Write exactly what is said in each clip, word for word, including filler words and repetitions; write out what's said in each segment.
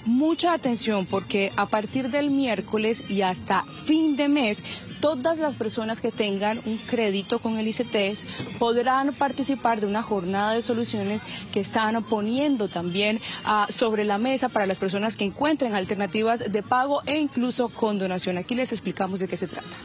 mucha atención porque a partir del miércoles y hasta fin de mes, todas las personas que tengan un crédito con el ICETEX podrán participar de una jornada de soluciones que están poniendo también uh, sobre la mesa para las personas que encuentren alternativas de pago e incluso condonación. Aquí les explicamos de qué se trata.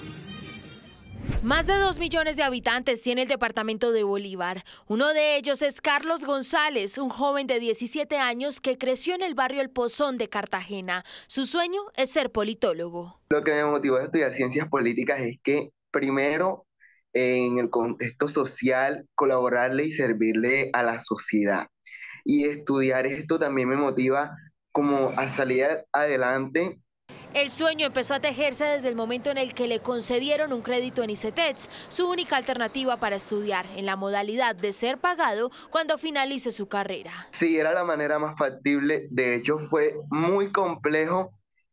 Más de dos millones de habitantes tiene el departamento de Bolívar. Uno de ellos es Carlos González, un joven de diecisiete años que creció en el barrio El Pozón de Cartagena. Su sueño es ser politólogo. Lo que me motivó a estudiar ciencias políticas es que, primero, en el contexto social, colaborarle y servirle a la sociedad. Y estudiar esto también me motiva como a salir adelante. El sueño empezó a tejerse desde el momento en el que le concedieron un crédito en ICETEX, su única alternativa para estudiar, en la modalidad de ser pagado cuando finalice su carrera. Sí, era la manera más factible. De hecho, fue muy complejo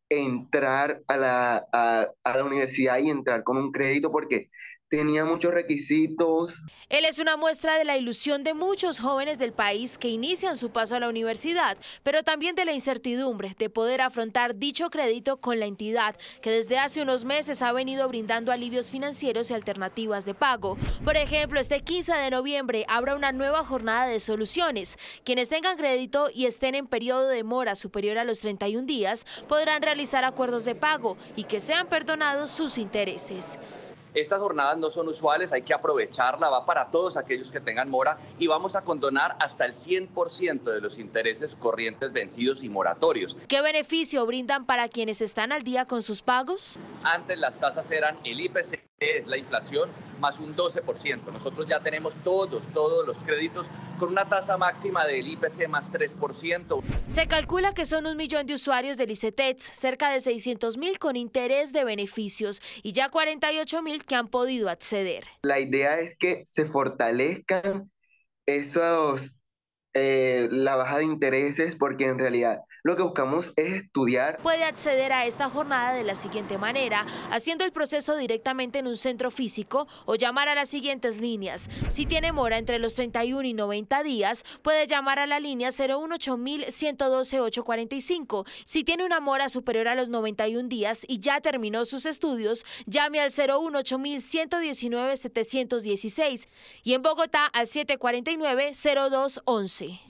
entrar a la, a, a la universidad y entrar con un crédito porque tenía muchos requisitos. Él es una muestra de la ilusión de muchos jóvenes del país que inician su paso a la universidad, pero también de la incertidumbre de poder afrontar dicho crédito con la entidad, que desde hace unos meses ha venido brindando alivios financieros y alternativas de pago. Por ejemplo, este quince de noviembre habrá una nueva jornada de soluciones. Quienes tengan crédito y estén en periodo de mora superior a los treinta y un días podrán realizar acuerdos de pago y que sean perdonados sus intereses. Estas jornadas no son usuales, hay que aprovecharla, va para todos aquellos que tengan mora y vamos a condonar hasta el cien por ciento de los intereses corrientes vencidos y moratorios. ¿Qué beneficio brindan para quienes están al día con sus pagos? Antes las tasas eran el I P C, es la inflación, más un doce por ciento. Nosotros ya tenemos todos, todos los créditos con una tasa máxima del I P C más tres por ciento. Se calcula que son un millón de usuarios del ICETEX, cerca de seiscientos mil con interés de beneficios y ya cuarenta y ocho mil que han podido acceder. La idea es que se fortalezcan esos, eh, la baja de intereses, porque en realidad lo que buscamos es estudiar. Puede acceder a esta jornada de la siguiente manera, haciendo el proceso directamente en un centro físico o llamar a las siguientes líneas. Si tiene mora entre los treinta y uno y noventa días, puede llamar a la línea cero uno ocho mil ciento doce ochocientos cuarenta y cinco. Si tiene una mora superior a los noventa y un días y ya terminó sus estudios, llame al cero uno ocho mil ciento diecinueve setecientos dieciséis y en Bogotá al siete cuatro nueve cero dos once.